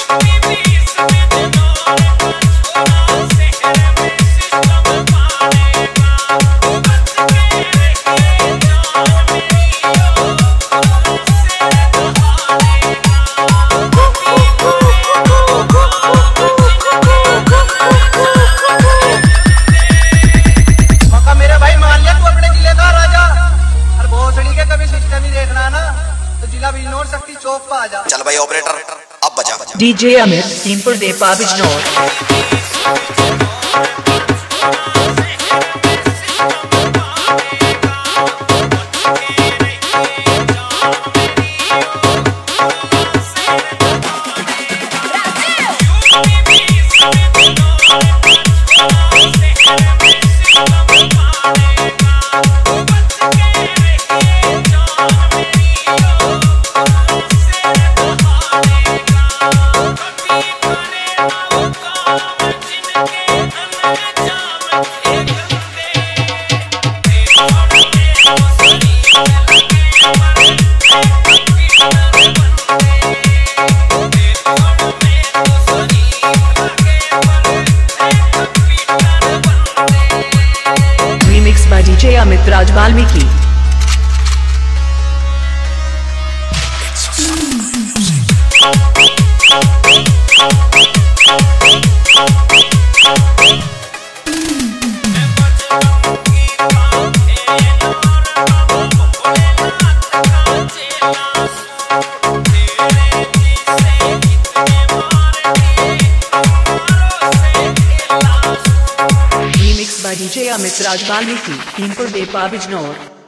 चल भाई ऑपरेटर अब बजा। डीजे अमित टीमपुर देपा Bijnor. Remix by DJ Amit Raj Valmiki. Remix by DJ Amit Raj Valmiki, Teampur Depa Bijnor.